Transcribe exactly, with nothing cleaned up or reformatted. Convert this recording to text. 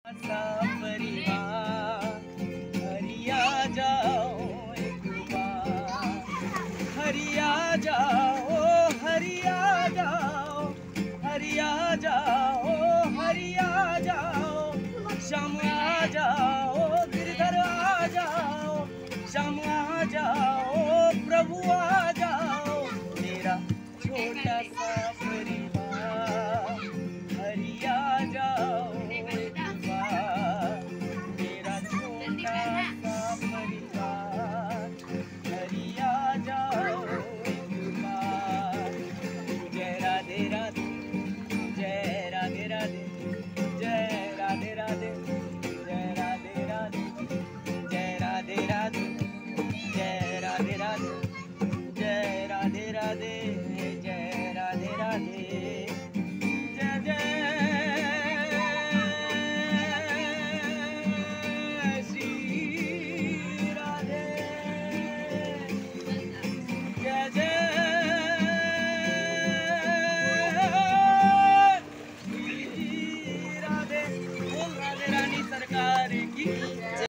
सा परिवार हरिया जाओ एक बार, हरिया जाओ हरिया जाओ हरिया जाओ हरिया जाओ, शाम आ जाओ गिरधर आ जाओ, शाम आ जाओ प्रभु आ जाओ, मेरा छोटा सा परिवार हरिया जाओ एक बार, मेरा छोटा सा परिवार हरिया जाओ एक बार। जय राधे राधे जय राधे राधे जय राधे राधे जय राधे राधे जय राधे राधे जय राधे राधे जय राधे राधे जय राधे राधे जय जय श्री राधे जय जय श्री राधे। ओम राधे रानी सरकार की।